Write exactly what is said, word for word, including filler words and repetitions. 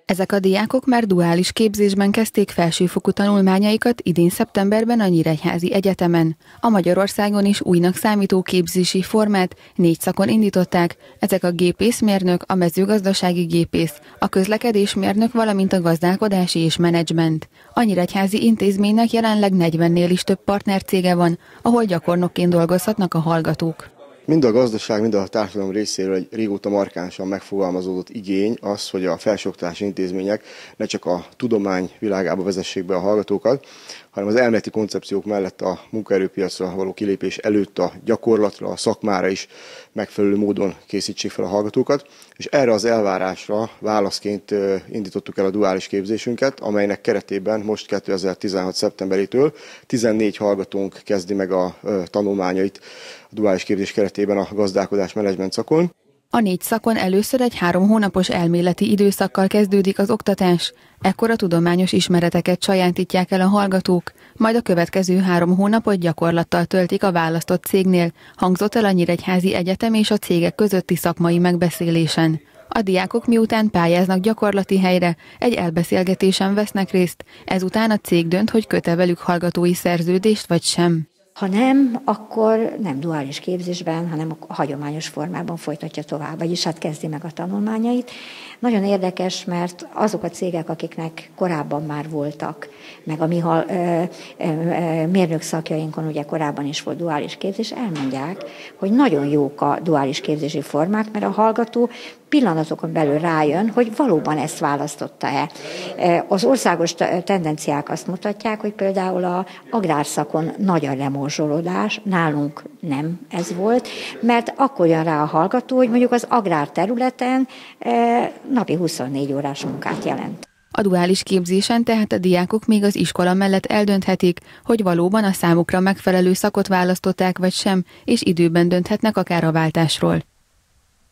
Ezek a diákok már duális képzésben kezdték felsőfokú tanulmányaikat idén szeptemberben a Nyíregyházi Egyetemen. A Magyarországon is újnak számító képzési formát négy szakon indították, ezek a gépészmérnök, a mezőgazdasági gépész, a közlekedésmérnök, valamint a gazdálkodási és menedzsment. A Nyíregyházi intézménynek jelenleg negyvennél is több partnercége van, ahol gyakornokként dolgozhatnak a hallgatók. Mind a gazdaság, mind a társadalom részéről egy régóta markánsan megfogalmazódott igény az, hogy a felsőoktatási intézmények ne csak a tudomány világába vezessék be a hallgatókat, hanem az elméleti koncepciók mellett a munkaerőpiacra való kilépés előtt a gyakorlatra, a szakmára is megfelelő módon készítsék fel a hallgatókat. És erre az elvárásra válaszként indítottuk el a duális képzésünket, amelynek keretében most kétezer-tizenhat szeptemberétől tizennégy hallgatónk kezdi meg a tanulmányait a duális képzés keretében a gazdálkodás menedzsment szakon. A négy szakon először egy három hónapos elméleti időszakkal kezdődik az oktatás, ekkor a tudományos ismereteket sajátítják el a hallgatók, majd a következő három hónapot gyakorlattal töltik a választott cégnél, hangzott el a Nyíregyházi Egyetem és a cégek közötti szakmai megbeszélésen. A diákok miután pályáznak gyakorlati helyre, egy elbeszélgetésen vesznek részt, ezután a cég dönt, hogy köt-e velük hallgatói szerződést vagy sem. Ha nem, akkor nem duális képzésben, hanem a hagyományos formában folytatja tovább, vagyis hát kezdi meg a tanulmányait. Nagyon érdekes, mert azok a cégek, akiknek korábban már voltak, meg a mi ö, ö, ö, mérnök szakjainkon ugye korábban is volt duális képzés, elmondják, hogy nagyon jók a duális képzési formák, mert a hallgató pillanatokon belül rájön, hogy valóban ezt választotta-e. Az országos tendenciák azt mutatják, hogy például az agrárszakon nagy a lemorzsolódás, nálunk nem ez volt, mert akkor jön rá a hallgató, hogy mondjuk az agrárterületen napi huszonnégy órás munkát jelent. A duális képzésen tehát a diákok még az iskola mellett eldönthetik, hogy valóban a számukra megfelelő szakot választották vagy sem, és időben dönthetnek akár a váltásról.